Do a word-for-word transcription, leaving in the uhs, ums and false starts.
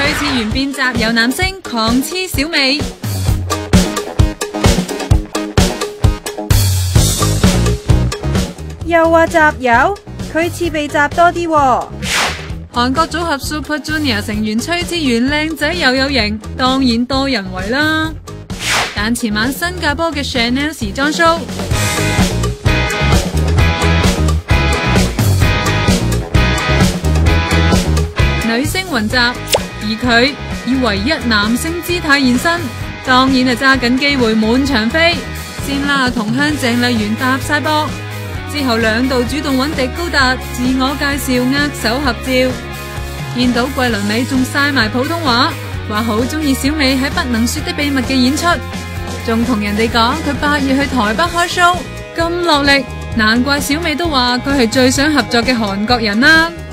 次元變集由男星狂黐小美。 又話集友，佢似被集多啲喎。 韓國組合 Super Junior 成員崔智元靚仔又有型，當然多人圍啦。但前晚新加坡嘅 Chanel 時裝 show， 女星雲集，而佢以唯一男性姿態現身，當然係揸緊機會滿場飛，先拉同鄉鄭麗媛搭晒膊，之後兩度主動揾迪高達自我介紹握手合照，見到桂綸鎂仲晒埋普通話，話好中意小美喺不能說的秘密嘅演出，仲同人哋講佢八月去台北開 show，咁落力，難怪小美都話佢係最想合作嘅韓國人啦。